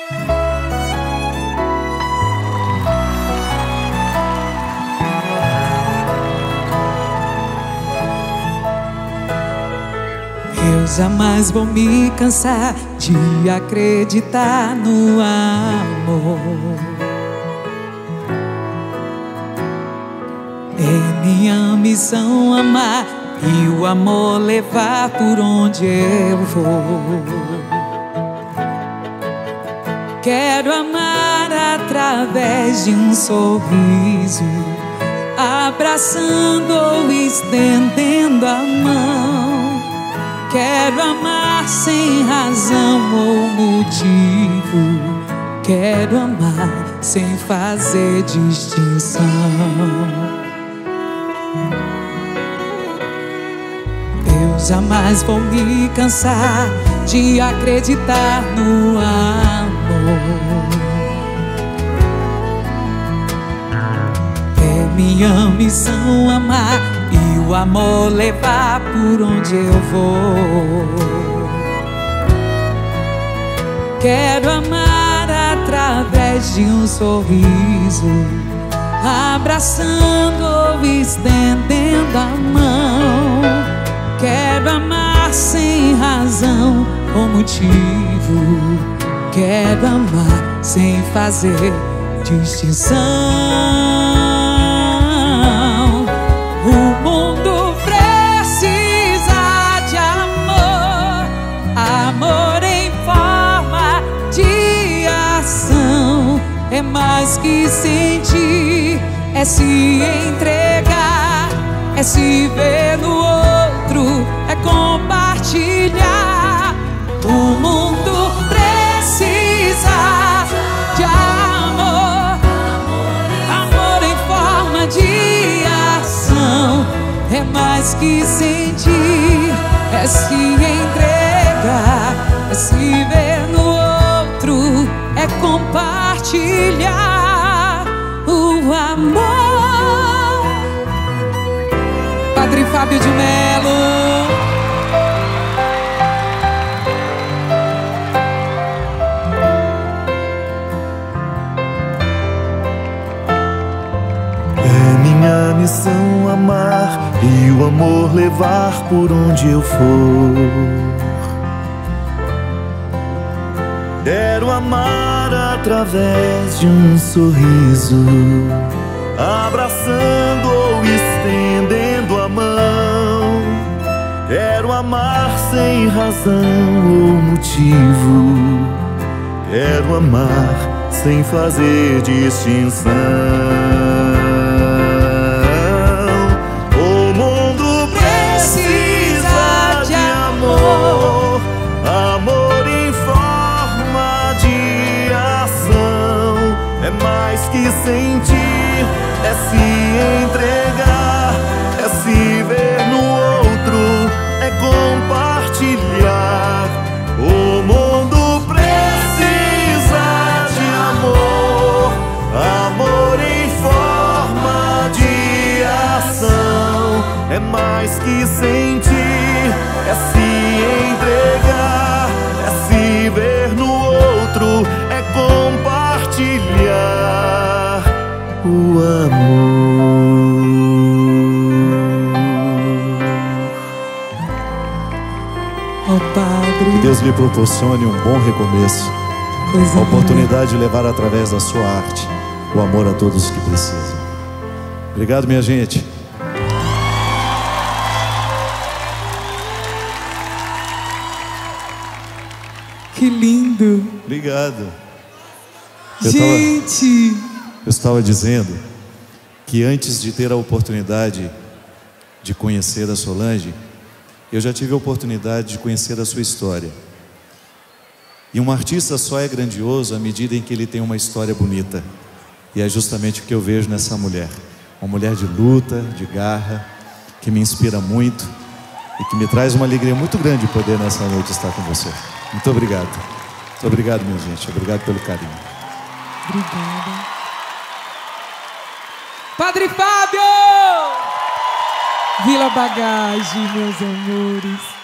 Eu jamais vou me cansar de acreditar no amor. É minha missão amar e o amor levar por onde eu vou. Quero amar através de um sorriso, abraçando ou estendendo a mão. Quero amar sem razão ou motivo. Quero amar sem fazer distinção. Eu jamais vou me cansar de acreditar no amor. É minha missão amar e o amor levar por onde eu vou. Quero amar através de um sorriso, abraçando ou estendendo a mão. Quero amar sem razão ou motivo. Quero amar sem fazer distinção. O mundo precisa de amor, amor em forma de ação. É mais que sentir, é se entregar, é se ver no outro, é compartilhar. O mundo precisa de amor, amor em forma de ação. É mais que sentir, é se entregar, é se ver no outro, é compartilhar o amor. Padre Fábio de Melo. Minha missão amar e o amor levar por onde eu for. Quero amar através de um sorriso, abraçando ou estendendo a mão. Quero amar sem razão ou motivo. Quero amar sem fazer distinção. Amor em forma de ação. É mais que sentir, é se entregar, é se ver no outro, é compartilhar. O mundo precisa de amor, amor em forma de ação. É mais que sentir, é se entregar, é se ver no outro, é compartilhar o amor. Oh, Padre, que Deus lhe proporcione um bom recomeço, a oportunidade de levar através da sua arte o amor a todos os que precisam. Obrigado, minha gente. Que lindo. Obrigado. Gente, eu estava dizendo que antes de ter a oportunidade de conhecer a Solange, eu já tive a oportunidade de conhecer a sua história. E um artista só é grandioso à medida em que ele tem uma história bonita. E é justamente o que eu vejo nessa mulher. Uma mulher de luta, de garra, que me inspira muito e que me traz uma alegria muito grande poder nessa noite estar com você. Muito obrigado. Muito obrigado, minha gente. Obrigado pelo carinho. Obrigada. Padre Fábio! Vila Bagagem, meus amores.